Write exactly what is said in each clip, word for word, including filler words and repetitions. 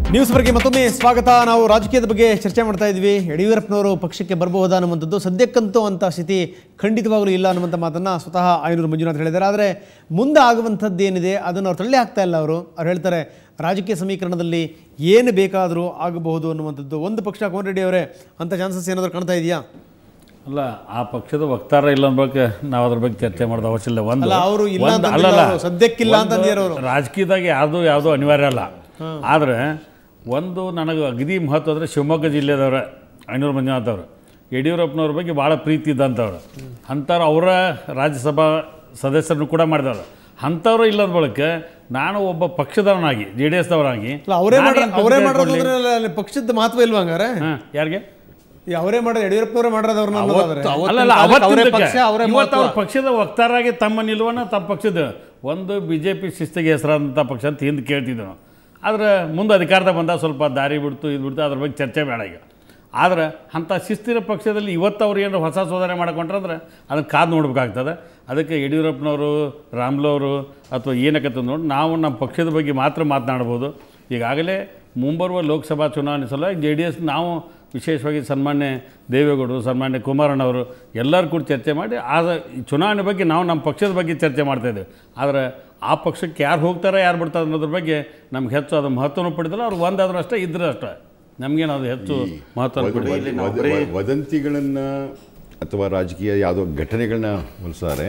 News ಬಗ್ಗೆ ಮತ್ತೊಮ್ಮೆ ಸ್ವಾಗತ. ನಾವು ರಾಜಕೀಯದ ಬಗ್ಗೆ ಚರ್ಚೆ ಮಾಡ್ತಾ ಇದ್ವಿ. ಯಡಿಯೂರಪ್ಪನವರು ಪಕ್ಷಕ್ಕೆ ಬರಬಹುದಾ ಅನ್ನುವಂಥದ್ದು ಸದ್ಯಕ್ಕಂತೂ ಅಂತ ಸ್ಥಿತಿ ಖಂಡಿತವಾಗಲೂ ಇಲ್ಲ ಅನ್ನುವಂಥ ಮಾತನ್ನು ಸ್ವತಃ ಆಯನೂರು ಮಂಜುನಾಥ್ ಹೇಳಿದ್ದಾರೆ. ಆದರೆ ಮುಂದೆ ಆಗುವಂಥದ್ದು ಏನಿದೆ ಅದನ್ನು ಅವ್ರು ತಳ್ಳಿ ಹಾಕ್ತಾ ಇಲ್ಲ. ಅವರು ಅವ್ರು ಹೇಳ್ತಾರೆ ರಾಜಕೀಯ ಸಮೀಕರಣದಲ್ಲಿ ಏನು ಬೇಕಾದರೂ ಆಗಬಹುದು ಅನ್ನುವಂಥದ್ದು. ಒಂದು ಪಕ್ಷ ಕೋನ್ ರೆಡ್ಡಿ ಅವರೇ ಅಂಥ ಚಾನ್ಸಸ್ ಏನಾದರೂ ಕಾಣ್ತಾ ಇದೆಯಾ? ಅಲ್ಲ, ಆ ಪಕ್ಷದ ವಕ್ತಾರ ಇಲ್ಲ ಅನ್ಬೇಕು. ನಾವು ಅದ್ರ ಬಗ್ಗೆ ಚರ್ಚೆ ಮಾಡೋದು ಅವಶ್ಯ ಇಲ್ಲ. ಒಂದು ಅವರು ಸದ್ಯಕ್ಕಿಲ್ಲ ಅಂತಂದಿರೋರು ರಾಜಕೀಯದಾಗ ಯಾವುದು ಯಾವುದೋ ಅನಿವಾರ್ಯ ಅಲ್ಲ. ಆದರೆ ಒಂದು ನನಗೆ ಅಗದಿ ಮಹತ್ವ ಅಂದರೆ ಶಿವಮೊಗ್ಗ ಜಿಲ್ಲೆದವ್ರೆ ಐನೂರು ಮಂಜುನಾಥ್ ಅವರು ಯಡಿಯೂರಪ್ಪನವ್ರ ಬಗ್ಗೆ ಭಾಳ ಪ್ರೀತಿ ಇದ್ದಂಥವ್ರು. ಅಂಥವ್ರು ಅವರ ರಾಜ್ಯಸಭಾ ಸದಸ್ಯರನ್ನು ಕೂಡ ಮಾಡಿದವರು. ಅಂಥವ್ರು ಇಲ್ಲದ ಬಳಕೆ ನಾನು ಒಬ್ಬ ಪಕ್ಷದವನಾಗಿ ಜೆ ಡಿ ಎಸ್ದವರಾಗಿ ಅವರೇ ಅವರೇ ಮಾಡೋದ್ರೆ ಪಕ್ಷದ ಮಹತ್ವ ಇಲ್ವಾ ಹಂಗಾರೆ? ಹಾಂ, ಯಾರಿಗೆ ಅವರೇ ಮಾಡೋದು ಯಡಿಯೂರಪ್ಪನವರೇ ಮಾಡೋದವ್ರನ್ನ ಅವ್ರ ಪಕ್ಷದ ವಕ್ತಾರಾಗಿ ತಮ್ಮ ನಿಲುವನ್ನು ತಮ್ಮ ಪಕ್ಷದ ಒಂದು ಬಿ ಜೆ ಪಿ ಶಿಸ್ತಿಗೆ ಹೆಸರಾದಂಥ ಪಕ್ಷ ಅಂತ ಹಿಂದೆ ಕೇಳ್ತಿದ್ದೆವು. ಆದರೆ ಮುಂದೆ ಅಧಿಕಾರದ ಬಂದಾಗ ಸ್ವಲ್ಪ ದಾರಿ ಬಿಡ್ತು ಇದು ಬಿಡ್ತು, ಅದ್ರ ಬಗ್ಗೆ ಚರ್ಚೆ ಬೇಡ ಈಗ. ಆದರೆ ಅಂಥ ಶಿಸ್ತಿನ ಪಕ್ಷದಲ್ಲಿ ಇವತ್ತು ಅವ್ರು ಏನಾರು ಹೊಸ ಶೋಧನೆ ಮಾಡ್ಕೊಂಡ್ರೆ ಅದನ್ನು ಕಾದು ನೋಡ್ಬೇಕಾಗ್ತದೆ. ಅದಕ್ಕೆ ಯಡಿಯೂರಪ್ಪನವರು ರಾಮ್ಲವರು ಅಥವಾ ಏನಕ್ಕಂತ ನೋಡಿ ನಾವು ನಮ್ಮ ಪಕ್ಷದ ಬಗ್ಗೆ ಮಾತ್ರ ಮಾತನಾಡ್ಬೋದು. ಈಗಾಗಲೇ ಮುಂಬರುವ ಲೋಕಸಭಾ ಚುನಾವಣೆ ಸಲುವಾಗಿ ಜೆ ಡಿ ಎಸ್ ನಾವು ವಿಶೇಷವಾಗಿ ಸನ್ಮಾನ್ಯ ದೇವೇಗೌಡರು, ಸನ್ಮಾನ್ಯ ಕುಮಾರಣ್ಣವರು ಎಲ್ಲರೂ ಕೂಡ ಚರ್ಚೆ ಮಾಡಿ ಆ ಚುನಾವಣೆ ಬಗ್ಗೆ ನಾವು ನಮ್ಮ ಪಕ್ಷದ ಬಗ್ಗೆ ಚರ್ಚೆ ಮಾಡ್ತಾಯಿದ್ದೇವೆ. ಆದರೆ ಆ ಪಕ್ಷಕ್ಕೆ ಯಾರು ಹೋಗ್ತಾರೆ ಯಾರು ಬಿಡ್ತಾರೆ ಅನ್ನೋದ್ರ ಬಗ್ಗೆ ನಮ್ಗೆ ಹೆಚ್ಚು ಅದು ಮಹತ್ವನೂ ಪಡೆದಿಲ್ಲ. ಅವ್ರು ಒಂದಾದ್ರೂ ಅಷ್ಟೇ ಇದ್ರೆ ಅಷ್ಟೇ, ನಮಗೇನು ಅದು ಹೆಚ್ಚು ಮಹತ್ವ ಪಡೆದಿಲ್ಲ. ವದಂತಿಗಳನ್ನು ಅಥವಾ ರಾಜಕೀಯ ಯಾವುದೋ ಘಟನೆಗಳನ್ನ ಹೋಲಿಸಿದ್ರೆ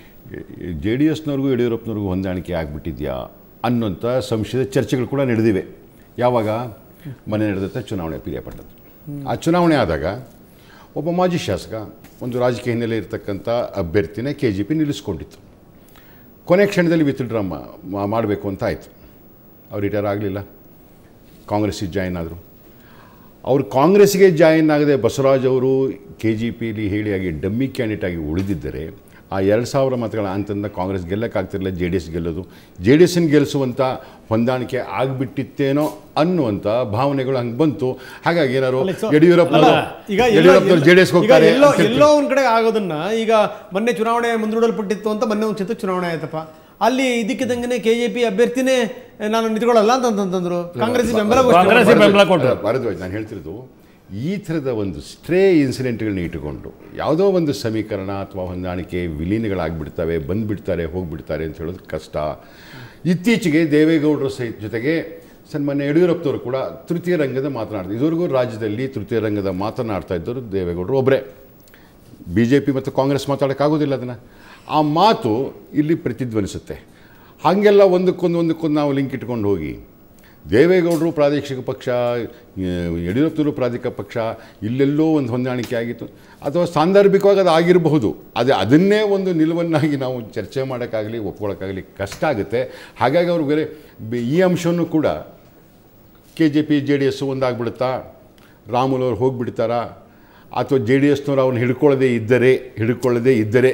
ಜೆ ಡಿ ಎಸ್ನವ್ರಿಗೂ ಯಡಿಯೂರಪ್ಪನವ್ರಿಗೂ ಹೊಂದಾಣಿಕೆ ಆಗಿಬಿಟ್ಟಿದೆಯಾ ಅನ್ನೋಂಥ ಸಂಶಯದ ಚರ್ಚೆಗಳು ಕೂಡ ನಡೆದಿವೆ. ಯಾವಾಗ ಮನೆ ನಡೆದಂಥ ಚುನಾವಣೆ ಪಿರಿಯಾಪಟ್ಟಣದ್ದು. ಆ ಚುನಾವಣೆ ಆದಾಗ ಒಬ್ಬ ಮಾಜಿ ಶಾಸಕ ಒಂದು ರಾಜಕೀಯ ಹಿನ್ನೆಲೆ ಇರತಕ್ಕಂಥ ಅಭ್ಯರ್ಥಿನೇ ಕೆ ಜಿ ಪಿ ನಿಲ್ಲಿಸ್ಕೊಂಡಿತ್ತು. ಕೊನೆ ಕ್ಷಣದಲ್ಲಿ ವಿತ್ಡ್ರಾ ಮಾಡಬೇಕು ಅಂತ ಆಯಿತು. ಅವ್ರು ರಿಟೈರ್ ಆಗಲಿಲ್ಲ, ಕಾಂಗ್ರೆಸ್ಸಿಗೆ ಜಾಯಿನ್ ಆದರು. ಅವರು ಕಾಂಗ್ರೆಸ್ಸಿಗೆ ಜಾಯಿನ್ ಆಗದೆ ಬಸವರಾಜ್ ಅವರು ಕೆ ಜಿ ಪಿಲಿ ಹೇಳಿಯಾಗಿ ಡಮ್ಮಿ ಕ್ಯಾಂಡಿಡೇಟ್ ಆಗಿ ಉಳಿದಿದ್ದರೆ ಆ ಎರಡು ಸಾವಿರ ಮತಗಳ ಅಂತಂದ ಕಾಂಗ್ರೆಸ್ ಗೆಲ್ಲಕ್ಕಾಗ್ತಿರಲಿಲ್ಲ, ಜೆ ಡಿ ಎಸ್ ಗೆಲ್ಲೋದು. ಜೆ ಡಿ ಎಸ್ನ ಗೆಲ್ಲಿಸುವಂಥ ಹೊಂದಾಣಿಕೆ ಆಗಿಬಿಟ್ಟಿತ್ತೇನೋ ಅನ್ನುವಂಥ ಭಾವನೆಗಳು ಹಂಗೆ ಬಂತು. ಹಾಗಾಗಿ ಏನಾರು ಯಡಿಯೂರಪ್ಪನವರು ಯಡಿಯೂರಪ್ಪನವರು ಜೆ ಡಿ ಎಸ್ಗೆ ಹೋಗ್ತಾರೆ ಎಲ್ಲೋ ಒಂದು ಕಡೆ ಆಗೋದನ್ನ ಈಗ ಮೊನ್ನೆ ಚುನಾವಣೆ ಮುಂದೂಡಲ್ಪಟ್ಟಿತ್ತು ಅಂತ ಮೊನ್ನೆ ಒಂದು ಚಿತ್ರ ಚುನಾವಣೆ ಆಯ್ತಪ್ಪ, ಅಲ್ಲಿ ಇದಕ್ಕಿದ್ದಂಗೆ ಕೆ ಜೆ ಪಿ ಅಭ್ಯರ್ಥಿನೇ ನಾನು ನಿಂತ್ಕೊಳ್ಳಲ್ಲ ಅಂತಂತಂದ್ರು. ಕಾಂಗ್ರೆಸ್ ಬೆಂಬಲ ಭಾರದ್ವಾಜ್ ನಾನು ಹೇಳ್ತಿರೋದು ಈ ಥರದ ಒಂದು ಸ್ಟ್ರೇ ಇನ್ಸಿಡೆಂಟ್ಗಳನ್ನ ಇಟ್ಟುಕೊಂಡು ಯಾವುದೋ ಒಂದು ಸಮೀಕರಣ ಅಥವಾ ಹೊಂದಾಣಿಕೆ ವಿಲೀನಗಳಾಗಿಬಿಡ್ತವೆ, ಬಂದುಬಿಡ್ತಾರೆ ಹೋಗಿಬಿಡ್ತಾರೆ ಅಂತ ಹೇಳೋದು ಕಷ್ಟ. ಇತ್ತೀಚೆಗೆ ದೇವೇಗೌಡರ ಸಹಿತ ಜೊತೆಗೆ ಸನ್ಮಾನ್ಯ ಯಡಿಯೂರಪ್ಪನವರು ಕೂಡ ತೃತೀಯ ರಂಗದ ಮಾತನಾಡ್ತಾರೆ. ಇದುವರೆಗೂ ರಾಜ್ಯದಲ್ಲಿ ತೃತೀಯ ರಂಗದ ಮಾತನಾಡ್ತಾ ಇದ್ದವರು ದೇವೇಗೌಡರು ಒಬ್ಬರೇ. ಬಿ ಜೆ ಪಿ ಮತ್ತು ಕಾಂಗ್ರೆಸ್ ಮಾತಾಡೋಕ್ಕಾಗೋದಿಲ್ಲ ಅದನ್ನು. ಆ ಮಾತು ಇಲ್ಲಿ ಪ್ರತಿಧ್ವನಿಸುತ್ತೆ. ಹಾಗೆಲ್ಲ ಒಂದಕ್ಕೊಂದು ಒಂದಕ್ಕೊಂದು ನಾವು ಲಿಂಕ್ ಇಟ್ಕೊಂಡು ಹೋಗಿ ದೇವೇಗೌಡರು ಪ್ರಾದೇಶಿಕ ಪಕ್ಷ, ಯಡಿಯೂರಪ್ಪನವರು ಪ್ರಾದೇಶಿಕ ಪಕ್ಷ, ಇಲ್ಲೆಲ್ಲೋ ಒಂದು ಹೊಂದಾಣಿಕೆ ಆಗಿತ್ತು ಅಥವಾ ಸಾಂದರ್ಭಿಕವಾಗಿ ಅದು ಆಗಿರಬಹುದು. ಅದೇ ಅದನ್ನೇ ಒಂದು ನಿಲುವನ್ನಾಗಿ ನಾವು ಚರ್ಚೆ ಮಾಡೋಕ್ಕಾಗಲಿ ಒಪ್ಕೊಳ್ಳೋಕ್ಕಾಗಲಿ ಕಷ್ಟ ಆಗುತ್ತೆ. ಹಾಗಾಗಿ ಅವ್ರು ಬೇರೆ ಈ ಅಂಶವನ್ನು ಕೂಡ K J P J D S ಒಂದಾಗ್ಬಿಡುತ್ತಾ, ರಾಮುಲವ್ರು ಹೋಗಿಬಿಡ್ತಾರಾ, ಅಥವಾ ಜೆ ಡಿ ಎಸ್ನವ್ರು ಅವ್ರನ್ನ ಹಿಡ್ಕೊಳ್ಳದೇ ಇದ್ದರೆ ಹಿಡ್ಕೊಳ್ಳದೇ ಇದ್ದರೆ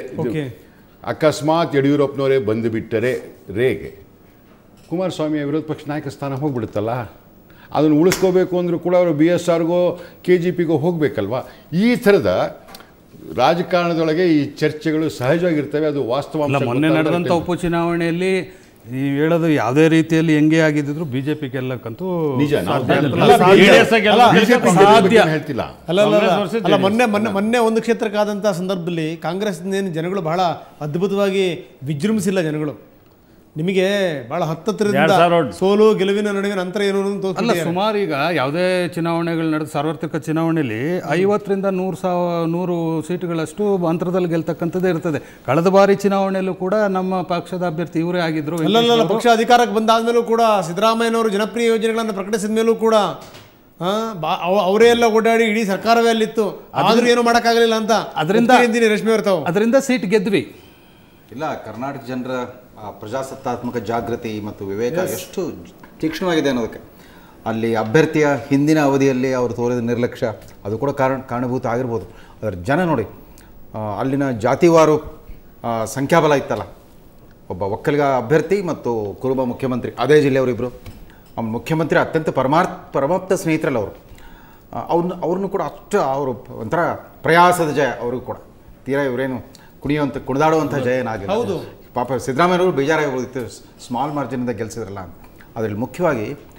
ಅಕಸ್ಮಾತ್ ಯಡಿಯೂರಪ್ಪನವರೇ ಬಂದು ಬಿಟ್ಟರೆ ರೇಗೆ ಕುಮಾರಸ್ವಾಮಿಯ ವಿರೋಧ ಪಕ್ಷ ನಾಯಕ ಸ್ಥಾನ ಹೋಗ್ಬಿಡುತ್ತಲ್ಲ. ಅದನ್ನು ಉಳಿಸ್ಕೋಬೇಕು ಅಂದರೂ ಕೂಡ ಅವರು ಬಿ ಎಸ್ ಆರ್ಗೋ ಕೆ ಜಿ ಪಿಗೋ ಹೋಗಬೇಕಲ್ವ. ಈ ಥರದ ರಾಜಕಾರಣದೊಳಗೆ ಈ ಚರ್ಚೆಗಳು ಸಹಜವಾಗಿರ್ತವೆ. ಅದು ವಾಸ್ತವ. ಮೊನ್ನೆ ನಡೆದಂಥ ಉಪಚುನಾವಣೆಯಲ್ಲಿ ನೀವು ಹೇಳೋದು ಯಾವುದೇ ರೀತಿಯಲ್ಲಿ ಹೆಂಗೆ ಆಗಿದ್ದರೂ ಬಿ ಜೆ ಪಿ ಗೆಲ್ಲಕ್ಕಂತೂ ನಿಜ ಹೇಳ್ತಿಲ್ಲ. ಅಲ್ಲ, ಮೊನ್ನೆ ಮೊನ್ನೆ ಮೊನ್ನೆ ಒಂದು ಕ್ಷೇತ್ರಕ್ಕಾದಂಥ ಸಂದರ್ಭದಲ್ಲಿ ಕಾಂಗ್ರೆಸ್ನೇನು ಜನಗಳು ಬಹಳ ಅದ್ಭುತವಾಗಿ ವಿಜೃಂಭಿಸಿಲ್ಲ. ಜನಗಳು ನಿಮಗೆ ಬಹಳ ಹತ್ತತ್ರದಿಂದ ಸೋಲು ಗೆಲುವಿನ ನಡುವಿನ ಅಂತರ ಏನು ಅಲ್ಲ. ಸುಮಾರು ಈಗ ಯಾವುದೇ ಚುನಾವಣೆಗಳು ನಡೆದ ಸಾರ್ವತ್ರಿಕ ಚುನಾವಣೆಯಲ್ಲಿ ಐವತ್ತರಿಂದ ನೂರು ಸಾವಿರ ನೂರು ಸೀಟುಗಳಷ್ಟು ಅಂತರದಲ್ಲಿ ಗೆಲ್ತಕ್ಕಂಥದ್ದೇ ಇರ್ತದೆ. ಕಳೆದ ಬಾರಿ ಚುನಾವಣೆಯಲ್ಲೂ ಕೂಡ ನಮ್ಮ ಪಕ್ಷದ ಅಭ್ಯರ್ಥಿ ಇವರೇ ಆಗಿದ್ರು. ಅಲ್ಲ, ಪಕ್ಷ ಅಧಿಕಾರಕ್ಕೆ ಬಂದಾದ್ಮೇಲೂ ಕೂಡ ಸಿದ್ದರಾಮಯ್ಯನವರು ಜನಪ್ರಿಯ ಯೋಜನೆಗಳನ್ನು ಪ್ರಕಟಿಸಿದ ಮೇಲೂ ಕೂಡ ಅವರೇ ಎಲ್ಲ ಓಡಾಡಿ ಇಡೀ ಸರ್ಕಾರವೇ ಅಲ್ಲಿತ್ತು, ಆದ್ರೂ ಏನು ಮಾಡೋಕ್ಕಾಗಲಿಲ್ಲ ಅಂತ ಅದರಿಂದ ರೇಷ್ಮೆ ಇರ್ತಾವ. ಅದರಿಂದ ಸೀಟ್ ಗೆದ್ವಿ. ಇಲ್ಲ, ಕರ್ನಾಟಕ ಜನರ ಪ್ರಜಾಸತ್ತಾತ್ಮಕ ಜಾಗೃತಿ ಮತ್ತು ವಿವೇಕ ಎಷ್ಟು ತೀಕ್ಷ್ಣವಾಗಿದೆ ಅನ್ನೋದಕ್ಕೆ ಅಲ್ಲಿ ಅಭ್ಯರ್ಥಿಯ ಹಿಂದಿನ ಅವಧಿಯಲ್ಲಿ ಅವರು ತೋರಿದ ನಿರ್ಲಕ್ಷ್ಯ ಅದು ಕೂಡ ಕಾರಣ ಕಾರಣಭೂತ ಆಗಿರ್ಬೋದು. ಅದರ ಜನ ನೋಡಿ, ಅಲ್ಲಿನ ಜಾತಿವಾರು ಸಂಖ್ಯಾಬಲ ಇತ್ತಲ್ಲ. ಒಬ್ಬ ಒಕ್ಕಲಿಗ ಅಭ್ಯರ್ಥಿ ಮತ್ತು ಕುರುಬ ಮುಖ್ಯಮಂತ್ರಿ ಅದೇ ಜಿಲ್ಲೆಯವರಿಬ್ಬರು. ಮುಖ್ಯಮಂತ್ರಿ ಅತ್ಯಂತ ಪರಮಾರ್ಥ ಪರಮಾಪ್ತ ಸ್ನೇಹಿತರಲ್ಲ ಅವರು. ಅವ್ರನ್ನ ಅವ್ರನ್ನೂ ಕೂಡ ಅಷ್ಟು ಅವರು ಒಂಥರ ಪ್ರಯಾಸದ ಜಯ ಅವ್ರಿಗೂ ಕೂಡ. ತೀರಾ ಇವರೇನು ಕುಣಿಯುವಂಥ ಕುಣಿದಾಡುವಂಥ ಜಯ ಏನಾಗಿಲ್ಲ. ಹೌದು, ಪಾಪ ಸಿದ್ದರಾಮಯ್ಯವರು ಬೇಜಾರಾಗಿರ್ಬೋದಿತ್ತು ಸ್ಮಾಲ್ ಮಾರ್ಜಿನಿಂದ ಗೆಲ್ಲಿಸಿದ್ರಲ್ಲ. ಅದರಲ್ಲಿ ಮುಖ್ಯವಾಗಿ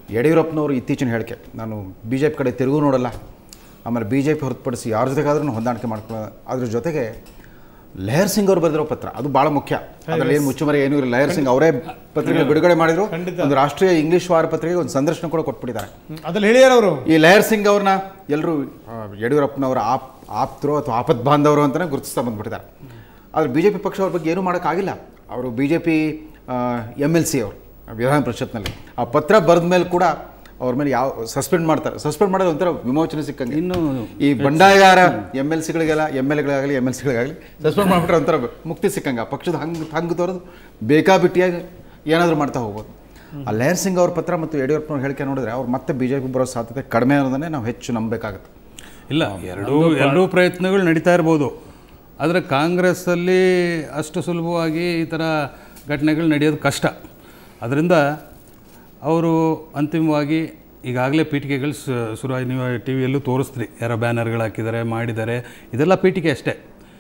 ಯಡಿಯೂರಪ್ಪನವರು ಇತ್ತೀಚಿನ ಹೇಳಿಕೆ, ನಾನು ಬಿ ಜೆ ಪಿ ಕಡೆ ತಿರುಗೂ ನೋಡಲ್ಲ, ಆಮೇಲೆ ಬಿ ಜೆ ಪಿ ಹೊರತುಪಡಿಸಿ ಯಾರ ಜೊತೆಗಾದ್ರೂ ಹೊಂದಾಣಿಕೆ ಮಾಡ್ಕೊಳ್ಳೋದು. ಅದ್ರ ಜೊತೆಗೆ ಲಹರ್ ಸಿಂಗ್ ಅವರು ಬರೆದಿರೋ ಪತ್ರ ಅದು ಭಾಳ ಮುಖ್ಯ. ಅದರಲ್ಲಿ ಏನು ಮುಚ್ಚುಮರೆ ಏನೂ ಇಲ್ಲ. ಲಹರ್ ಸಿಂಗ್ ಅವರೇ ಪತ್ರಿಕೆ ಬಿಡುಗಡೆ ಮಾಡಿದ್ರು. ಒಂದು ರಾಷ್ಟ್ರೀಯ ಇಂಗ್ಲೀಷ್ ವಾರ ಪತ್ರಿಕೆಗೆ ಒಂದು ಸಂದರ್ಶನ ಕೂಡ ಕೊಟ್ಬಿಟ್ಟಿದ್ದಾರೆ. ಅದ್ರಲ್ಲಿ ಹೇಳಿದಾರೆ ಅವರು. ಈ ಲಹರ್ ಸಿಂಗ್ ಅವ್ರನ್ನ ಎಲ್ಲರೂ ಯಡಿಯೂರಪ್ಪನವರ ಆಪ್ ಆಪ್ತರು ಅಥವಾ ಆಪತ್ ಬಾಂಧವರು ಅಂತಲೇ ಗುರುತಿಸ್ತಾ ಬಂದ್ಬಿಟ್ಟಿದ್ದಾರೆ. ಆದರೆ ಬಿ ಜೆ ಪಿ ಪಕ್ಷ ಅವ್ರ ಬಗ್ಗೆ ಏನೂ ಮಾಡೋಕ್ಕಾಗಿಲ್ಲ. ಅವರು B J P M L C ಅವರು ವಿಧಾನ ಪರಿಷತ್ನಲ್ಲಿ ಆ ಪತ್ರ ಬರೆದ ಮೇಲೆ ಕೂಡ ಅವ್ರ ಮೇಲೆ ಯಾವ ಸಸ್ಪೆಂಡ್ ಮಾಡ್ತಾರೆ. ಸಸ್ಪೆಂಡ್ ಮಾಡೋದು ಒಂಥರ ವಿಮೋಚನೆ ಸಿಕ್ಕಂಗೆ. ಇನ್ನು ಈ ಬಂಡಾಯಗಾರ ಎಮ್ ಎಲ್ ಸಿಗಳಿಗೆಲ್ಲ ಎಮ್ ಎಲ್ ಎಗಳಿಗಾಗಲಿ ಎಮ್ ಎಲ್ ಸಿಗಳಿಗಾಗಲಿ ಸಸ್ಪೆಂಡ್ ಮಾಡಿಬಿಟ್ರೆ ಒಂಥರ ಮುಕ್ತಿ ಸಿಕ್ಕಂಗೆ. ಆ ಪಕ್ಷದ ಹಂಗೆ ಹಂಗೆ ತೋರೋದು ಬೇಕಾಬಿಟ್ಟಿಯಾಗಿ ಏನಾದರೂ ಮಾಡ್ತಾ ಹೋಗ್ಬೋದು. ಆ ಲಹರ್ ಸಿಂಗ್ ಅವ್ರ ಪತ್ರ ಮತ್ತು ಯಡಿಯೂರಪ್ಪನವ್ರ ಹೇಳಿಕೆ ನೋಡಿದ್ರೆ ಅವ್ರು ಮತ್ತೆ ಬಿ ಜೆ ಪಿ ಬರೋ ಸಾಧ್ಯತೆ ಕಡಿಮೆ ಅನ್ನೋದನ್ನೇ ನಾವು ಹೆಚ್ಚು ನಂಬಬೇಕಾಗುತ್ತೆ. ಇಲ್ಲ, ಎರಡೂ ಎರಡೂ ಪ್ರಯತ್ನಗಳು ನಡೀತಾ ಇರ್ಬೋದು. ಆದರೆ ಕಾಂಗ್ರೆಸ್ಸಲ್ಲಿ ಅಷ್ಟು ಸುಲಭವಾಗಿ ಈ ಥರ ಘಟನೆಗಳು ನಡೆಯೋದು ಕಷ್ಟ. ಅದರಿಂದ ಅವರು ಅಂತಿಮವಾಗಿ ಈಗಾಗಲೇ ಪೀಠಿಕೆಗಳು ಶುರುವಾಗಿ ನೀವು ಟಿ ವಿಯಲ್ಲೂ ತೋರಿಸ್ತೀರಿ, ಯಾರೋ ಬ್ಯಾನರ್ಗಳು ಹಾಕಿದ್ದಾರೆ, ಮಾಡಿದ್ದಾರೆ, ಇದೆಲ್ಲ ಪೀಠಿಕೆ ಅಷ್ಟೇ,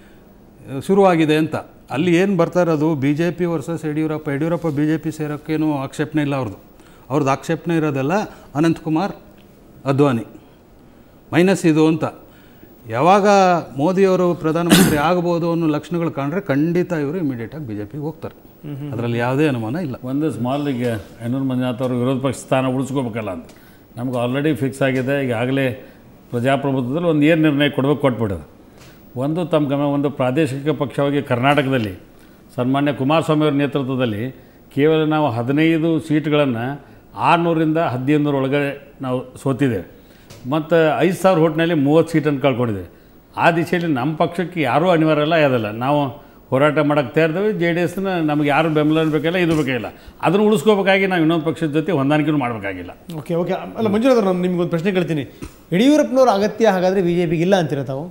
ಶುರುವಾಗಿದೆ ಅಂತ. ಅಲ್ಲಿ ಏನು ಬರ್ತಾ ಇರೋದು B J P versus Yediyurappa. Yediyurappa B J P ಸೇರೋಕ್ಕೇನು ಆಕ್ಷೇಪಣೆ ಇಲ್ಲ ಅವ್ರದ್ದು. ಅವ್ರದ್ದು ಆಕ್ಷೇಪಣೆ ಇರೋದೆಲ್ಲ ಅನಂತಕುಮಾರ್, ಅದ್ವಾನಿ ಮೈನಸ್ ಇದು ಅಂತ. ಯಾವಾಗ ಮೋದಿಯವರು ಪ್ರಧಾನಮಂತ್ರಿ ಆಗ್ಬೋದು ಅನ್ನೋ ಲಕ್ಷಣಗಳು ಕಂಡ್ರೆ ಖಂಡಿತ ಇವರು ಇಮಿಡಿಯೇಟಾಗಿ ಬಿ ಜೆ ಪಿಗೆ ಹೋಗ್ತಾರೆ. ಅದರಲ್ಲಿ ಯಾವುದೇ ಅನುಮಾನ ಇಲ್ಲ. ಒಂದು ಸ್ಮಾಲಿಗೆ ಐನೂರು ಮಂಜುನಾಥ್ ಅವರು ವಿರೋಧ ಪಕ್ಷ ಸ್ಥಾನ ಉಳಿಸ್ಕೋಬೇಕಲ್ಲ ಅಂತ ನಮ್ಗೆ ಆಲ್ರೆಡಿ ಫಿಕ್ಸ್ ಆಗಿದೆ. ಈಗಾಗಲೇ ಪ್ರಜಾಪ್ರಭುತ್ವದಲ್ಲಿ ಒಂದು ಏನು ನಿರ್ಣಯ ಕೊಡಬೇಕು ಕೊಟ್ಬಿಡೋದು. ಒಂದು ತಮ್ಮ ಗಮನ, ಒಂದು ಪ್ರಾದೇಶಿಕ ಪಕ್ಷವಾಗಿ ಕರ್ನಾಟಕದಲ್ಲಿ ಸನ್ಮಾನ್ಯ ಕುಮಾರಸ್ವಾಮಿ ಅವರ ನೇತೃತ್ವದಲ್ಲಿ ಕೇವಲ ನಾವು ಹದಿನೈದು ಸೀಟ್ಗಳನ್ನು ಆರುನೂರಿಂದ ಹದಿನೈದು ಒಳಗಡೆ ನಾವು ಸೋತಿದ್ದೇವೆ ಮತ್ತು ಐದು ಸಾವಿರ ಹೋಟ್ನಲ್ಲಿ ಮೂವತ್ತು ಸೀಟನ್ನು ಕಳ್ಕೊಂಡಿದ್ದೇವೆ. ಆ ದಿಶೆಯಲ್ಲಿ ನಮ್ಮ ಪಕ್ಷಕ್ಕೆ ಯಾರೂ ಅನಿವಾರ್ಯ ಇಲ್ಲ, ಯಾವುದಲ್ಲ. ನಾವು ಹೋರಾಟ ಮಾಡೋಕ್ಕೆ ತಯಾರಿದ್ದೇವೆ. ಜೆ ಡಿ ಎಸ್ನ ನಮಗೆ ಯಾರು ಬೆಂಬಲ ಬೇಕಿಲ್ಲ, ಇದು ಬೇಕಿಲ್ಲ. ಅದನ್ನು ಉಳಿಸ್ಕೋಬೇಕಾಗಿ ನಾವು ಇನ್ನೊಂದು ಪಕ್ಷದ ಜೊತೆ ಹೊಂದಾಣಿಕೆನೂ ಮಾಡಬೇಕಾಗಿಲ್ಲ. ಓಕೆ ಓಕೆ ಅಲ್ಲ ಮಂಜುನಾಥ್, ನಾನು ನಿಮ್ಗೊಂದು ಪ್ರಶ್ನೆ ಕೇಳ್ತೀನಿ. ಯಡಿಯೂರಪ್ಪನವ್ರ ಅಗತ್ಯ ಹಾಗಾದರೆ ಬಿ ಜೆ ಪಿಗೆ ಇಲ್ಲ ಅಂತೀರ ತಾವು?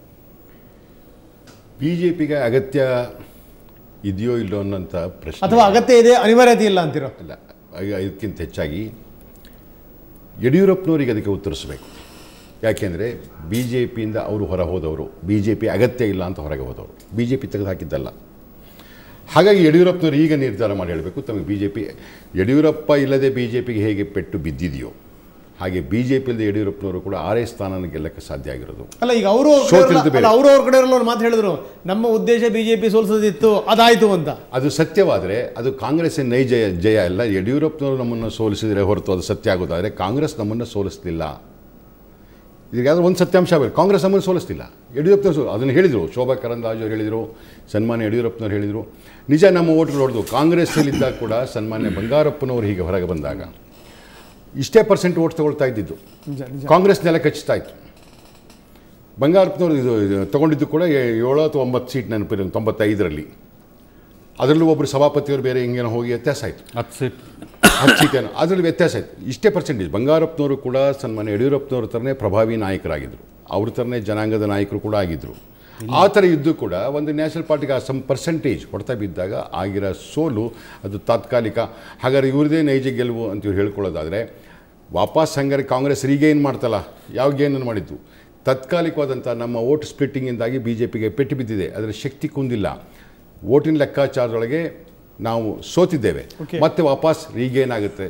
ಬಿ ಜೆ ಪಿಗೆ ಅಗತ್ಯ ಇದೆಯೋ ಇಲ್ಲೋ ಅನ್ನೋಂಥ ಪ್ರಶ್ನೆ, ಅಥವಾ ಅಗತ್ಯ ಇದೆ ಅನಿವಾರ್ಯತೆ ಇಲ್ಲ ಅಂತೀರೋ? ಇಲ್ಲ, ಇದಕ್ಕಿಂತ ಹೆಚ್ಚಾಗಿ ಯಡಿಯೂರಪ್ಪನವರಿಗೆ ಅದಕ್ಕೆ ಉತ್ತರಿಸಬೇಕು. ಯಾಕೆಂದರೆ ಬಿ ಜೆ ಪಿಯಿಂದ ಅವರು ಹೊರ ಹೋದವರು, ಬಿ ಜೆ ಪಿ ಅಗತ್ಯ ಇಲ್ಲ ಅಂತ ಹೊರಗೆ ಹೋದವರು, ಬಿ ಜೆ ಪಿ ತೆಗೆದು ಹಾಕಿದ್ದಲ್ಲ. ಹಾಗಾಗಿ ಯಡಿಯೂರಪ್ಪನವರು ಈಗ ನಿರ್ಧಾರ ಮಾಡಿ ಹೇಳಬೇಕು, ತಮಗೆ ಬಿ ಜೆ ಪಿ ಯಡಿಯೂರಪ್ಪ ಇಲ್ಲದೆ ಬಿ ಜೆ ಪಿಗೆ ಹೇಗೆ ಪೆಟ್ಟು ಬಿದ್ದಿದೆಯೋ ಹಾಗೆ ಬಿ ಜೆ ಪಿಯಿಂದ ಯಡಿಯೂರಪ್ಪನವರು ಕೂಡ ಆರೇ ಸ್ಥಾನ ಗೆಲ್ಲಕ್ಕೆ ಸಾಧ್ಯ ಆಗಿರೋದು. ಅಲ್ಲ, ಈಗ ಅವರು ಅವರು ಅವ್ರ ಕಡೆ ಒಂದು ಮಾತು ಹೇಳಿದ್ರು, ನಮ್ಮ ಉದ್ದೇಶ ಬಿ ಜೆ ಪಿ ಸೋಲಿಸೋದಿತ್ತು, ಅದಾಯಿತು ಅಂತ. ಅದು ಸತ್ಯವಾದರೆ ಅದು ಕಾಂಗ್ರೆಸ್ಸಿನ ನೈಜ ಜಯ ಅಲ್ಲ. ಯಡಿಯೂರಪ್ಪನವರು ನಮ್ಮನ್ನು ಸೋಲಿಸಿದರೆ ಹೊರತು ಅದು ಸತ್ಯ ಆಗೋದಾದರೆ ಕಾಂಗ್ರೆಸ್ ನಮ್ಮನ್ನು ಸೋಲಿಸಲಿಲ್ಲ. ಈಗ ಯಾವುದೋ ಒಂದು ಸತ್ಯಾಂಶ ಆಗಬೇಕು, ಕಾಂಗ್ರೆಸ್ ನಮ್ಮನ್ನು ಸೋಲಿಸ್ತಿಲ್ಲ, ಯಡಿಯೂರಪ್ಪನವರು ಸೋಲು. ಅದನ್ನು ಹೇಳಿದರು, ಶೋಭಾ ಕರಂದ್ಲಾಜೆ ಅವರು ಹೇಳಿದರು, ಸನ್ಮಾನ್ಯ ಯಡಿಯೂರಪ್ಪನವರು ಹೇಳಿದರು. ನಿಜ, ನಮ್ಮ ಓಟ್ಗಳು ಹೊಡೆದು ಕಾಂಗ್ರೆಸ್ಸಲ್ಲಿದ್ದಾಗ ಕೂಡ ಸನ್ಮಾನ್ಯ ಬಂಗಾರಪ್ಪನವರು ಹೀಗೆ ಹೊರಗೆ ಬಂದಾಗ ಇಷ್ಟೇ ಪರ್ಸೆಂಟ್ ಓಟ್ ತೊಗೊಳ್ತಾ ಇದ್ದಿದ್ದು, ಕಾಂಗ್ರೆಸ್ ನೆಲ ಕಚ್ಚಿಸ್ತಾ ಇತ್ತು. ಬಂಗಾರಪ್ಪನವರು ಇದು ತೊಗೊಂಡಿದ್ದು ಕೂಡ ಏಳು ಅಥವಾ ಒಂಬತ್ತು ಸೀಟ್ ನೆನಪಿರೋ ತೊಂಬತ್ತೈದರಲ್ಲಿ. ಅದರಲ್ಲೂ ಒಬ್ಬರು ಸಭಾಪತಿಯವರು ಬೇರೆ ಹಿಂಗೇನೋ ಹೋಗಿ ವ್ಯತ್ಯಾಸ ಆಯಿತು, ಹತ್ತು ಸೀಟ್ ಹತ್ತು ಸೀಟೇನೋ ಅದರಲ್ಲಿ ವ್ಯತ್ಯಾಸ ಆಯಿತು. ಇಷ್ಟೇ ಪರ್ಸೆಂಟೇಜ್. ಬಂಗಾರಪ್ಪನವರು ಕೂಡ ಸನ್ಮಾನ್ಯ ಯಡಿಯೂರಪ್ಪನವ್ರ ಥರನೇ ಪ್ರಭಾವಿ ನಾಯಕರಾಗಿದ್ದರು, ಅವ್ರ ಥರನೇ ಜನಾಂಗದ ನಾಯಕರು ಕೂಡ ಆಗಿದ್ದರು. ಆ ಥರ ಇದ್ದು ಕೂಡ ಒಂದು ನ್ಯಾಷನಲ್ ಪಾರ್ಟಿಗೆ ಆ ಸಮ್ ಪರ್ಸೆಂಟೇಜ್ ಹೊಡ್ತಾ ಬಿದ್ದಾಗ ಆಗಿರೋ ಸೋಲು ಅದು ತಾತ್ಕಾಲಿಕ. ಹಾಗಾದ್ರೆ ಇವ್ರದೇ ನೈಜ ಗೆಲುವು ಅಂತ ಇವ್ರು ಹೇಳ್ಕೊಳ್ಳೋದಾದರೆ ವಾಪಸ್ ಹಂಗಾರೆ ಕಾಂಗ್ರೆಸ್ ರೀಗೇನ್ ಮಾಡ್ತಲ್ಲ, ಯಾವ ಗೇನನ್ನು ಮಾಡಿದ್ದು ತಾತ್ಕಾಲಿಕವಾದಂಥ ನಮ್ಮ ವೋಟ್ ಸ್ಪ್ಲಿಟ್ಟಿಂಗಿಂದಾಗಿ ಬಿ ಜೆ ಪಿಗೆ ಪೆಟ್ಟು ಬಿದ್ದಿದೆ. ಅದರ ಶಕ್ತಿ ಕುಂದಿಲ್ಲ. ಓಟಿನ ಲೆಕ್ಕಾಚಾರದೊಳಗೆ ನಾವು ಸೋತಿದ್ದೇವೆ, ಮತ್ತೆ ವಾಪಸ್ ರೀಗೇನ್ ಆಗುತ್ತೆ.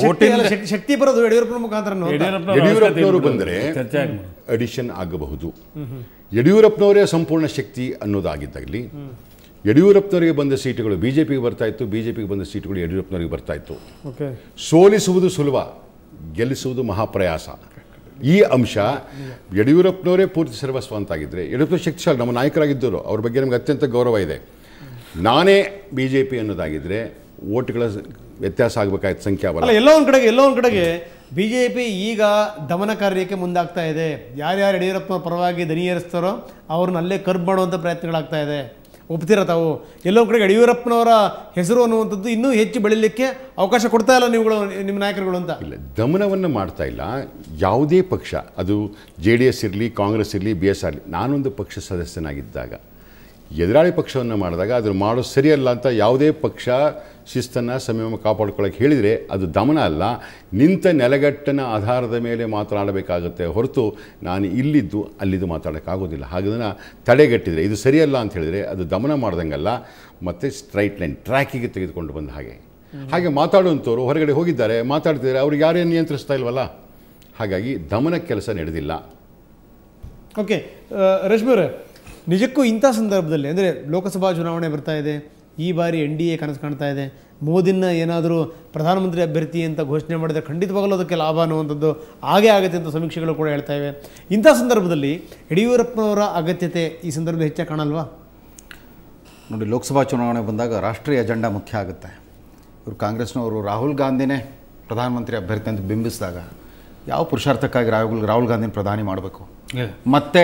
ಶಕ್ತಿ ಬರೋದು ಯಡಿಯೂರಪ್ಪನ ಮುಖಾಂತರ. ಯಡಿಯೂರಪ್ಪನವರು ಬಂದರೆ ಅಡಿಷನ್ ಆಗಬಹುದು. ಯಡಿಯೂರಪ್ಪನವರೇ ಸಂಪೂರ್ಣ ಶಕ್ತಿ ಅನ್ನೋದಾಗಿದ್ದಾಗಲಿ ಯಡಿಯೂರಪ್ಪನವರಿಗೆ ಬಂದ ಸೀಟುಗಳು ಬಿ ಜೆ ಪಿಗೆ ಬರ್ತಾ ಇತ್ತು, ಬಿ ಜೆ ಪಿಗೆ ಬಂದ ಸೀಟುಗಳು ಯಡಿಯೂರಪ್ಪನವರಿಗೆ ಬರ್ತಾ ಇತ್ತು. ಸೋಲಿಸುವುದು ಸುಲಭ, ಗೆಲ್ಲಿಸುವುದು ಮಹಾಪ್ರಯಾಸ. ಈ ಅಂಶ ಯಡಿಯೂರಪ್ಪನವರೇ ಪೂರ್ತಿ ಸರ್ವಸ್ವ ಅಂತಾಗಿದ್ದರೆ, ಯಡಿಯೂರಪ್ಪ ಶಕ್ತಿಶಾಲಿ ನಮ್ಮ ನಾಯಕರಾಗಿದ್ದರು, ಅವ್ರ ಬಗ್ಗೆ ನಮಗೆ ಅತ್ಯಂತ ಗೌರವ ಇದೆ. ನಾನೇ ಬಿ ಜೆ ಪಿ ಅನ್ನೋದಾಗಿದ್ದರೆ ಓಟ್ಗಳ ವ್ಯತ್ಯಾಸ ಆಗಬೇಕಾಯ್ತು, ಸಂಖ್ಯಾಬಲ. ಎಲ್ಲೋ ಒಂದು ಕಡೆಗೆ ಎಲ್ಲೋ ಒಂದು ಕಡೆಗೆ ಬಿ ಜೆ ಪಿ ಈಗ ದಮನ ಕಾರ್ಯಕ್ಕೆ ಮುಂದಾಗ್ತಾ ಇದೆ. ಯಾರ್ಯಾರು ಯಡಿಯೂರಪ್ಪನ ಪರವಾಗಿ ದನಿ ಏರಿಸ್ತಾರೋ ಅವ್ರನ್ನ ಅಲ್ಲೇ ಕರ್ಬ್ ಮಾಡುವಂಥ ಪ್ರಯತ್ನಗಳಾಗ್ತಾ ಇದೆ. ಒಪ್ತೀರಾ ತಾವು? ಎಲ್ಲೋ ಒಂದು ಕಡೆಗೆ ಯಡಿಯೂರಪ್ಪನವರ ಹೆಸರು ಅನ್ನುವಂಥದ್ದು ಇನ್ನೂ ಹೆಚ್ಚು ಬೆಳೀಲಿಕ್ಕೆ ಅವಕಾಶ ಕೊಡ್ತಾ ಇಲ್ಲ ನೀವುಗಳು, ನಿಮ್ಮ ನಾಯಕರುಗಳು ಅಂತ? ಇಲ್ಲ, ದಮನವನ್ನು ಮಾಡ್ತಾ ಇಲ್ಲ. ಯಾವುದೇ ಪಕ್ಷ, ಅದು ಜೆ ಡಿ ಎಸ್ ಇರಲಿ, ಕಾಂಗ್ರೆಸ್ ಇರಲಿ, ಬಿ ಎಸ್ ಆಗಲಿ, ನಾನೊಂದು ಪಕ್ಷ ಸದಸ್ಯನಾಗಿದ್ದಾಗ ಎದುರಾಳಿ ಪಕ್ಷವನ್ನು ಮಾಡಿದಾಗ ಅದನ್ನು ಮಾಡೋದು ಸರಿಯಲ್ಲ ಅಂತ ಯಾವುದೇ ಪಕ್ಷ ಶಿಸ್ತನ್ನು ಸಂಯಮ ಕಾಪಾಡ್ಕೊಳ್ಳೋಕೆ ಹೇಳಿದರೆ ಅದು ದಮನ ಅಲ್ಲ, ನಿಂತ ನೆಲಗಟ್ಟನ ಆಧಾರದ ಮೇಲೆ ಮಾತನಾಡಬೇಕಾಗುತ್ತೆ ಹೊರತು ನಾನು ಇಲ್ಲಿದ್ದು ಅಲ್ಲಿದ್ದು ಮಾತಾಡೋಕ್ಕಾಗೋದಿಲ್ಲ. ಹಾಗದನ್ನು ತಡೆಗಟ್ಟಿದರೆ ಇದು ಸರಿಯಲ್ಲ ಅಂತ ಹೇಳಿದರೆ ಅದು ದಮನ ಮಾಡ್ದಂಗಲ್ಲ, ಮತ್ತು ಸ್ಟ್ರೈಟ್ ಲೈನ್ ಟ್ರ್ಯಾಕಿಗೆ ತೆಗೆದುಕೊಂಡು ಬಂದ ಹಾಗೆ. ಹಾಗೆ ಮಾತಾಡುವಂಥವ್ರು ಹೊರಗಡೆ ಹೋಗಿದ್ದಾರೆ, ಮಾತಾಡ್ತಿದ್ದಾರೆ, ಅವ್ರಿಗೆ ಯಾರೇನು ನಿಯಂತ್ರಿಸ್ತಾ ಇಲ್ವಲ್ಲ. ಹಾಗಾಗಿ ದಮನ ಕೆಲಸ ನಡೆದಿಲ್ಲ. ಓಕೆ, ರಶ್ಮಿ ಅವರೇ, ನಿಜಕ್ಕೂ ಇಂಥ ಸಂದರ್ಭದಲ್ಲಿ ಅಂದರೆ ಲೋಕಸಭಾ ಚುನಾವಣೆ ಬರ್ತಾ ಇದೆ, ಈ ಬಾರಿ ಎನ್ ಡಿ ಎ ಕನಸು ಕಾಣ್ತಾ ಇದೆ, ಮೋದಿನ ಏನಾದರೂ ಪ್ರಧಾನಮಂತ್ರಿ ಅಭ್ಯರ್ಥಿ ಅಂತ ಘೋಷಣೆ ಮಾಡಿದರೆ ಖಂಡಿತವಾಗಲೂ ಅದಕ್ಕೆ ಲಾಭ ಅನ್ನುವಂಥದ್ದು ಹಾಗೇ ಆಗುತ್ತೆ ಅಂತ ಸಮೀಕ್ಷೆಗಳು ಕೂಡ ಹೇಳ್ತಾ ಇವೆ. ಇಂಥ ಸಂದರ್ಭದಲ್ಲಿ ಯಡಿಯೂರಪ್ಪನವರ ಅಗತ್ಯತೆ ಈ ಸಂದರ್ಭದಲ್ಲಿ ಹೆಚ್ಚಾಗಿ ಕಾಣಲ್ವಾ? ನೋಡಿ, ಲೋಕಸಭಾ ಚುನಾವಣೆ ಬಂದಾಗ ರಾಷ್ಟ್ರೀಯ ಅಜೆಂಡಾ ಮುಖ್ಯ ಆಗುತ್ತೆ. ಇವರು ಕಾಂಗ್ರೆಸ್ನವರು ರಾಹುಲ್ ಗಾಂಧಿನೇ ಪ್ರಧಾನಮಂತ್ರಿ ಅಭ್ಯರ್ಥಿ ಅಂತ ಬಿಂಬಿಸಿದಾಗ ಯಾವ ಪುರುಷಾರ್ಥಕ್ಕಾಗಿ ರಾಹುಲ್ ರಾಹುಲ್ ಗಾಂಧಿನ ಪ್ರಧಾನಿ ಮಾಡಬೇಕು? ಮತ್ತೆ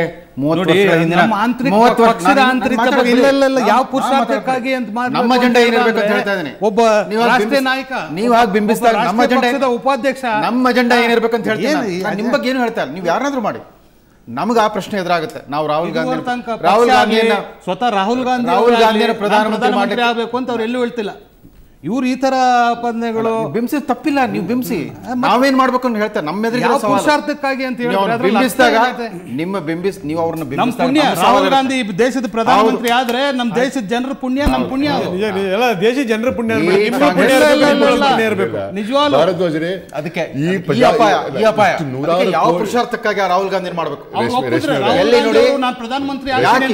ಯಾವ ಪುರುಷಾರ್ಥಕ್ಕಾಗಿ ಅಂತ ನಮ್ಮ ಅಜೆಂಡಾ ಏನಿರ್ಬೇಕು ಅಂತ ಹೇಳ್ತಾ ಇದ್ದೀನಿ. ಒಬ್ಬ ರಾಷ್ಟ್ರೀಯ ನಾಯಕ ನೀವು ಹಾಗೆ ಬಿಂಬಿಸಿದಾಗ ನಮ್ಮ ಅಜೆಂಡಾ ಉಪಾಧ್ಯಕ್ಷ ನಮ್ಮ ಅಜೆಂಡಾ ಏನಿರ್ಬೇಕು ಅಂತ ಹೇಳ್ತೀನಿ. ನಿಮ್ಮ ಬಗ್ಗೆ ಏನು ಹೇಳ್ತಾರೆ? ನೀವು ಯಾರನ್ನಾದ್ರೂ ಮಾಡಿ, ನಮಗೆ ಆ ಪ್ರಶ್ನೆ ಎದುರಾಗುತ್ತೆ. ನಾವು ರಾಹುಲ್ ಗಾಂಧಿ ರಾಹುಲ್ ಗಾಂಧಿಯನ್ನ ಸ್ವತಃ ರಾಹುಲ್ ಗಾಂಧಿ ರಾಹುಲ್ ಗಾಂಧಿಯನ್ನ ಪ್ರಧಾನಮಂತ್ರಿ ಆಗಬೇಕು ಅಂತ ಅವ್ರು ಎಲ್ಲೂ ಹೇಳ್ತಿಲ್ಲ. ಇವ್ರು ಈ ತರ ಆಪಾದನೆಗಳು ಬಿಂಬಿಸಿ ತಪ್ಪಿಲ್ಲ, ನೀವು ಬಿಂಬಿಸಿ, ನಾವೇನ್ ಮಾಡ್ಬೇಕು ಅಂತ ಹೇಳ್ತಾರೆ. ನಮ್ಮ ಎದುರಿಗೆ ಪುರುಷಾರ್ಥಕ್ಕಾಗಿ ಅಂತ ಬಿಂಬಿಸಿದಾಗ ನಿಮ್ಮ ಬಿಂಬಿಸ್ ನೀವು ಅವ್ರನ್ನ ಪುಣ್ಯ. ರಾಹುಲ್ ಗಾಂಧಿ ದೇಶದ ಪ್ರಧಾನಮಂತ್ರಿ ಆದ್ರೆ ನಮ್ಮ ದೇಶದ ಜನರ ಪುಣ್ಯ, ನಮ್ಮ ಪುಣ್ಯ, ಎಲ್ಲ ದೇಶದ ಜನರ ಪುಣ್ಯ ನಿಜವಾಗ್ಲೂ. ಅದಕ್ಕೆ ಈ ಅಪಾಯ ಈ ಅಪಾಯ ಯಾವ ಪುರುಷಾರ್ಥಕ್ಕಾಗಿ ರಾಹುಲ್ ಗಾಂಧಿ ಮಾಡ್ಬೇಕು? ಎಲ್ಲಿ ನೋಡಿ, ನಾನು ಪ್ರಧಾನಮಂತ್ರಿ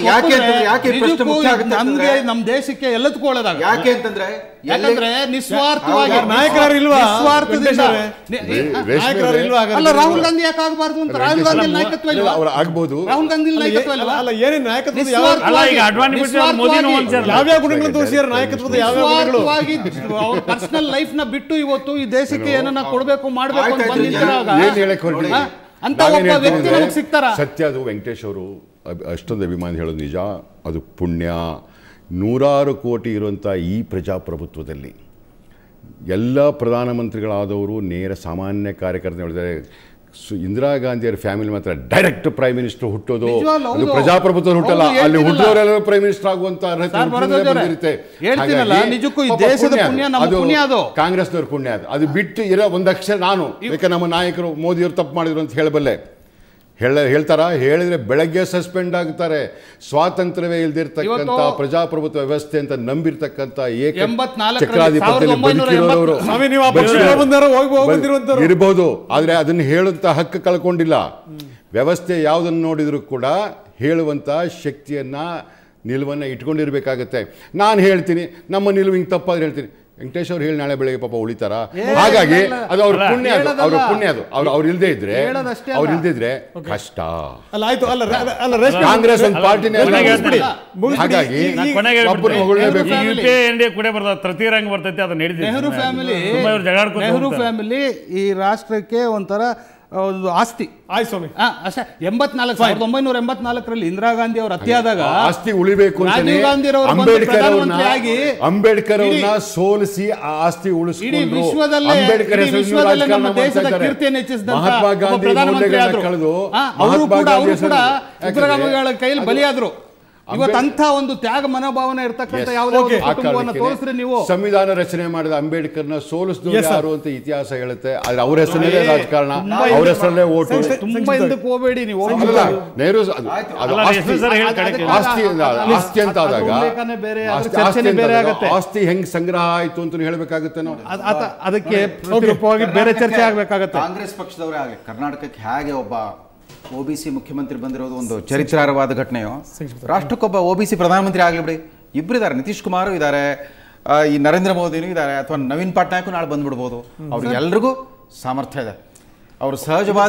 ನಮ್ಗೆ ನಮ್ಮ ದೇಶಕ್ಕೆ ಎಲ್ಲದಕ್ಕೂ ಒಳ್ಳೆದಾಗ. ಯಾಕೆ ಅಂತಂದ್ರೆ ಯಾಕಂದ್ರೆ ನಿಸ್ವಾರ್ಥವಾಗಿ ನಾಯಕರು ಇಲ್ವಾ? ಅಲ್ಲ, ರಾಹುಲ್ ಗಾಂಧಿ ಯಾಕೆ ಆಗಬಾರ್ದು ಅಂತ? ರಾಹುಲ್ ಗಾಂಧಿ ನಾಯಕತ್ವ ಇಲ್ವಾ? ಆಗ್ಬಹುದು. ರಾಹುಲ್ ಗಾಂಧಿ ನಾಯಕತ್ವ ಇಲ್ವಾ? ಅಲ್ಲ, ಏನೇನು ನಾಯಕತ್ವ ಯಾವ್ಯಾವ ಗುಣಗಳನ್ನು ತೋರಿಸಿದಾರೆ? ನಾಯಕತ್ವದ ಯಾವ್ಯಾವ ಪರ್ಸನಲ್ ಲೈಫ್ ನ ಬಿಟ್ಟು ಇವತ್ತು ಈ ದೇಶಕ್ಕೆ ಏನನ್ನ ಕೊಡ್ಬೇಕು ಮಾಡ್ಬೇಕು ಅಂತ ಬಂದಿದ್ದಾಗ ಅಂತ ಒಬ್ಬ ವ್ಯಕ್ತಿ ನಮಗೆ ಸಿಗ್ತಾರ? ಸತ್ಯ ಅದು. ವೆಂಕಟೇಶ್ ಅವರು ಅಷ್ಟೊಂದು ಅಭಿಮಾನಿ ಹೇಳೋದು ನಿಜ, ಅದು ಪುಣ್ಯ. ನೂರಾರು ಕೋಟಿ ಇರುವಂಥ ಈ ಪ್ರಜಾಪ್ರಭುತ್ವದಲ್ಲಿ ಎಲ್ಲ ಪ್ರಧಾನಮಂತ್ರಿಗಳಾದವರು ನೇರ ಸಾಮಾನ್ಯ ಕಾರ್ಯಕರ್ತರು ಹೇಳಿದ್ದಾರೆ. ಇಂದಿರಾ ಗಾಂಧಿಯವರ ಫ್ಯಾಮಿಲಿ ಮಾತ್ರ ಡೈರೆಕ್ಟ್ ಪ್ರೈಮ್ ಮಿನಿಸ್ಟರ್ ಹುಟ್ಟೋದು, ಅದು ಪ್ರಜಾಪ್ರಭುತ್ವ ಹುಟ್ಟಲ್ಲ. ಅಲ್ಲಿ ಹುಟ್ಟೋರೆಲ್ಲ ಪ್ರೈಮ್ ಮಿನಿಸ್ಟರ್ ಆಗುವಂತ ಬಂದಿರುತ್ತೆ. ಅದು ಕಾಂಗ್ರೆಸ್ನವ್ರ ಪುಣ್ಯ. ಅದು ಅದು ಬಿಟ್ಟು ಇರೋ ಒಂದಕ್ಷರ ನಾನು ಯಾಕೆ ನಮ್ಮ ನಾಯಕರು ಮೋದಿಯವರು ತಪ್ಪು ಮಾಡಿದ್ರು ಅಂತ ಹೇಳಬಲ್ಲೆ. ಹೇಳ ಹೇಳ್ತಾರ ಹೇಳಿದ್ರೆ ಬೆಳಗ್ಗೆ ಸಸ್ಪೆಂಡ್ ಆಗ್ತಾರೆ. ಸ್ವಾತಂತ್ರ್ಯವೇ ಇಲ್ದಿರ್ತಕ್ಕಂಥ ಪ್ರಜಾಪ್ರಭುತ್ವ ವ್ಯವಸ್ಥೆ ಅಂತ ನಂಬಿರ್ತಕ್ಕಂಥ ಏಕ ಚಕ್ರಾಧಿಪತ್ಯದಲ್ಲಿ ಬದುಕಿರೋರು ಇರಬಹುದು, ಆದ್ರೆ ಅದನ್ನ ಹೇಳುವಂತ ಹಕ್ಕು ಕಳ್ಕೊಂಡಿಲ್ಲ. ವ್ಯವಸ್ಥೆ ಯಾವುದನ್ನು ನೋಡಿದ್ರು ಕೂಡ ಹೇಳುವಂತ ಶಕ್ತಿಯನ್ನ ನಿಲುವನ್ನ ಇಟ್ಕೊಂಡಿರ್ಬೇಕಾಗತ್ತೆ. ನಾನು ಹೇಳ್ತೀನಿ, ನಮ್ಮ ನಿಲುವು ಹಿಂಗೆ ತಪ್ಪಾದ್ರೆ ಹೇಳ್ತೀನಿ, ವೆಂಕಟೇಶ್ ಅವ್ರು ಹೇಳಿ ನಾಳೆ ಬೆಳಗ್ಗೆ ಪಾಪ ಉಳಿತಾರ. ಹಾಗಾಗಿ ಅದು ಅವ್ರ ಪುಣ್ಯ, ಅದು ಅವ್ರ ಪುಣ್ಯ. ಅದು ಅವ್ರು ಅವ್ರು ಇಲ್ದೇ ಇದ್ರೆ ಅವ್ರು ಇಲ್ದೇ ಇದ್ರೆ ಕಷ್ಟ. ಕಾಂಗ್ರೆಸ್ ಒಂದು ಪಾರ್ಟಿನೇ. ಹಾಗಾಗಿ ತೃತೀಯರಂಗ ಬರ್ತೈತಿ, ಅದು ನಡೆದಿದೆ. ನೆಹರು ಫ್ಯಾಮಿಲಿ ನೆಹರು ಫ್ಯಾಮಿಲಿ ಈ ರಾಷ್ಟ್ರಕ್ಕೆ ಒಂಥರ ಒಂದು ಆಸ್ತಿ. ಆಯ್ತು ಸ್ವಾಮಿ. ಅಷ್ಟೇ. ಎಂಬತ್ನಾಲ್ಕು ಸಾವಿರದ ಒಂಬೈನೂರ ಎಂಬತ್ನಾಲ್ಕರಲ್ಲಿ ಇಂದಿರಾ ಗಾಂಧಿ ಅವರು ಹತ್ಯೆಯಾದಾಗ ಆಸ್ತಿ ಉಳಿಬೇಕು ರಾಜೀವ್ ಗಾಂಧಿ ಅಂಬೇಡ್ಕರ್ ಅಂಬೇಡ್ಕರ್ ಅವ್ರನ್ನ ಸೋಲಿಸಿ ಆ ಆಸ್ತಿ ಉಳಿಸಿಕೊಂಡ್ರು. ಅಂಬೇಡ್ಕರ್ ನಮ್ಮ ದೇಶದ ಕೀರ್ತಿಯನ್ನು ಹೆಚ್ಚಿಸಿದಂತ ಮಹಾತ್ಮ ಗಾಂಧಿ ಮೌಲ್ಯಗಳನ್ನ ಕಳೆದು ಅವರು ಕೂಡ ಅವರು ಕೂಡ ಉಗ್ರಗಾಮಿಗಳ ಕೈಯಲ್ಲಿ ಬಲಿಯಾದ್ರು. ಇವತ್ತಂತ ಒಂದು ತ್ಯಾಗ ಮನೋಭಾವನೆ ಇರ್ತಕ್ಕಂಥ ಯಾವುದೇ ಕುಟುಂಬವನ್ನು ತೋರಿಸ್ರಿ ನೀವು. ಸಂವಿಧಾನ ರಚನೆ ಮಾಡಿದ ಅಂಬೇಡ್ಕರ್ನ ಸೋಲಿಸಿದವರು ಯಾರು ಅಂತ ಇತಿಹಾಸ ಹೇಳುತ್ತೆ. ಆದ್ರೆ ಅವ್ರ ಹೆಸರಲ್ಲೇ ರಾಜಕಾರಣ, ಅವ್ರ ಹೆಸರಲ್ಲೇ ಓಟು. ತುಂಬಾ ಹಿಂದಕ್ಕೆ ಹೋಗಬೇಡಿ ನೀವು. ನೆಹರು ಆಸ್ತಿ ಆಸ್ತಿ ಅಂತ ಆದಾಗ ಆಸ್ತಿ ಹೆಂಗ್ ಸಂಗ್ರಹ ಆಯ್ತು ಅಂತ ಹೇಳ್ಬೇಕಾಗುತ್ತೆ ನಾವು. ಅದಕ್ಕೆ ಪ್ರತಿರೂಪವಾಗಿ ಬೇರೆ ಚರ್ಚೆ ಆಗ್ಬೇಕಾಗತ್ತೆ. ಕಾಂಗ್ರೆಸ್ ಪಕ್ಷದವರೇ ಆಗಲಿ ಕರ್ನಾಟಕಕ್ಕೆ ಹೇಗೆ ಒಬ್ಬ ಒ ಬಿ ಸಿ ಮುಖ್ಯಮಂತ್ರಿ ಬಂದಿರೋದು ಒಂದು ಚರಿತ್ರಾರ್ಹವಾದ ಘಟನೆಯೋ, ರಾಷ್ಟ್ರಕ್ಕೊಬ್ಬ ಒ ಬಿ ಸಿ ಪ್ರಧಾನಮಂತ್ರಿ ಆಗಲಿ ಬಿಡಿ. ಇಬ್ಬರು ಇದ್ದಾರೆ, ನಿತೀಶ್ ಕುಮಾರ್ ಇದ್ದಾರೆ, ಈ ನರೇಂದ್ರ ಮೋದಿನೂ ಇದ್ದಾರೆ, ಅಥವಾ ನವೀನ್ ಪಟ್ನಾಯಕ್ ನಾಳೆ ಬಂದ್ಬಿಡ್ಬೋದು. ಅವ್ರಿಗೆ ಎಲ್ರಿಗೂ ಸಾಮರ್ಥ್ಯ ಇದೆ. ಅವರು ಸಹಜವಾದ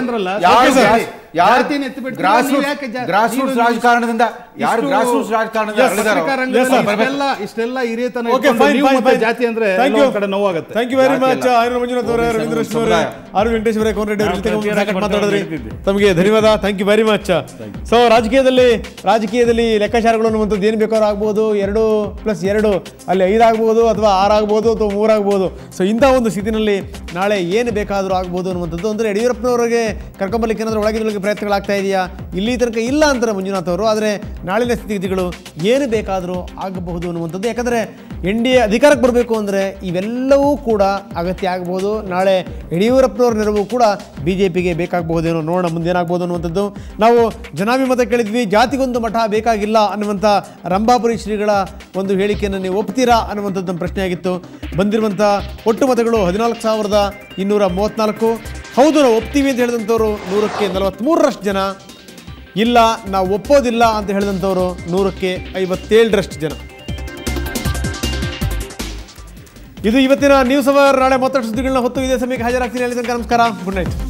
ರಾಜಕಾರಣದಿಂದ ಯಾರು ಗ್ರಾಸ್ರೂಟ್ಸ್ ರಾಜಕಾರಣದಿಂದ ಇಷ್ಟೆಲ್ಲ ಹಿರಿಯತನ ಜಾತಿ ಅಂದ್ರೆ ಕಡೆ ನೋವಾಗುತ್ತೆ. Thank you very much Arya Manjunath ಅವರೇ, ರವೀಂದ್ರ ಕೃಷ್ಣ ಅವರೇ, ಆರ್ ವೆಂಕಟೇಶ್ ಅವರೇ, ಕೋನ್ ರೆಡ್ಡಿ ಅವರ ಮಾತಾಡಿದ್ರಿ. ತಮಗೆ ಧನ್ಯವಾದ. Thank you very much. So ರಾಜಕೀಯದಲ್ಲಿ ರಾಜಕೀಯದಲ್ಲಿ ಲೆಕ್ಕಾಚಾರಗಳು ಅನ್ನುವಂಥದ್ದು ಏನು ಬೇಕಾದ್ರೂ ಆಗ್ಬೋದು. ಎರಡು ಪ್ಲಸ್ ಎರಡು ಅಲ್ಲಿ ಐದಾಗ್ಬೋದು, ಅಥವಾ ಆರಾಗ್ಬೋದು, ಅಥವಾ ಮೂರಾಗ್ಬೋದು. ಸೊ ಇಂಥ ಒಂದು ಸ್ಥಿತಿನಲ್ಲಿ ನಾಳೆ ಏನು ಬೇಕಾದರೂ ಆಗ್ಬೋದು ಅನ್ನುವಂಥದ್ದು. ಅಂದರೆ ಯಡಿಯೂರಪ್ಪನವರಿಗೆ ಕರ್ಕೊಂಬರ್ಲಿಕ್ಕೆ ಏನಾದರೂ ಒಳಗಿನ ಈಗ ಪ್ರಯತ್ನಗಳಾಗ್ತಾ ಇದೆಯಾ? ಇಲ್ಲಿ ತನಕ ಇಲ್ಲ ಅಂತಾರೆ ಮಂಜುನಾಥ್ ಅವರು. ಆದರೆ ನಾಳಿನ ಸ್ಥಿತಿಗತಿಗಳು ಏನು ಬೇಕಾದರೂ ಆಗಬಹುದು ಅನ್ನುವಂಥದ್ದು. ಯಾಕಂದರೆ ಎನ್ ಡಿ ಎ ಅಧಿಕಾರಕ್ಕೆ ಬರಬೇಕು ಅಂದರೆ ಇವೆಲ್ಲವೂ ಕೂಡ ಅಗತ್ಯ ಆಗಬಹುದು. ನಾಳೆ ಯಡಿಯೂರಪ್ಪನವ್ರ ನೆರವು ಕೂಡ ಬಿ ಜೆ ಪಿಗೆ ಬೇಕಾಗಬಹುದೇನೋ, ನೋಡೋಣ ಮುಂದೇನಾಗ್ಬೋದು ಅನ್ನುವಂಥದ್ದು. ನಾವು ಜನಾಭಿಮತ ಕೇಳಿದ್ವಿ, ಜಾತಿಗೊಂದು ಮಠ ಬೇಕಾಗಿಲ್ಲ ಅನ್ನುವಂಥ ರಂಭಾಪುರಿ ಶ್ರೀಗಳ ಒಂದು ಹೇಳಿಕೆಯನ್ನು ನೀವು ಒಪ್ತೀರಾ ಅನ್ನುವಂಥದ್ದು ನಮ್ಮ ಪ್ರಶ್ನೆ ಆಗಿತ್ತು. ಬಂದಿರುವಂಥ ಒಟ್ಟು ಮತಗಳು ಹದಿನಾಲ್ಕು ಸಾವಿರದ ಇನ್ನೂರ ಮೂವತ್ತ್ನಾಲ್ಕು. ಹೌದು ನಾವು ಒಪ್ತೀವಿ ಅಂತ ಹೇಳಿದಂಥವ್ರು ನೂರಕ್ಕೆ ನಲವತ್ತ್ಮೂರರಷ್ಟು ಜನ, ಇಲ್ಲ ನಾವು ಒಪ್ಪೋದಿಲ್ಲ ಅಂತ ಹೇಳಿದಂಥವ್ರು ನೂರಕ್ಕೆ ಐವತ್ತೇಳರಷ್ಟು ಜನ. ಇದು ಇವತ್ತಿನ ನ್ಯೂಸ್ ಅವರ್. ನಾಳೆ ಮತ್ತಷ್ಟು ಸುದ್ದಿಗಳನ್ನ ಹೊತ್ತು ಇದೇ ಸಮಯಕ್ಕೆ ಹಾಜರಾಗ್ತೀನಿ. ಅಲ್ಲಿ ತನಕ ನಮಸ್ಕಾರ, ಗುಡ್ ನೈಟ್.